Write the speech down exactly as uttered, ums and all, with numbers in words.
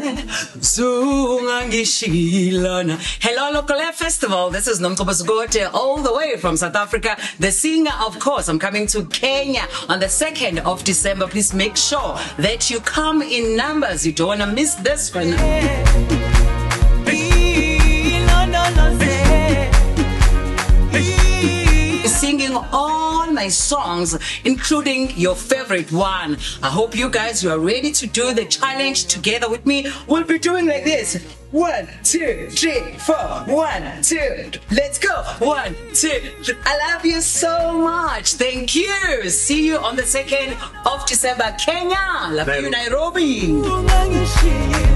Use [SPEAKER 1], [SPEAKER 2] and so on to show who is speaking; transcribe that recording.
[SPEAKER 1] Zungangishilana. Hello, Lokole Festival. This is Nomceba Zikode, all the way from South Africa. The singer, of course. I'm coming to Kenya on the second of December. Please make sure that you come in numbers. You don't want to miss this one. Singing all my songs, including your favorite one. I hope you guys, you are ready to do the challenge together with me. We'll be doing like this. One, two, three, four. One, two. Let's go. One, two. I love you so much. Thank you. See you on the second of December. Kenya. Love you, Nairobi.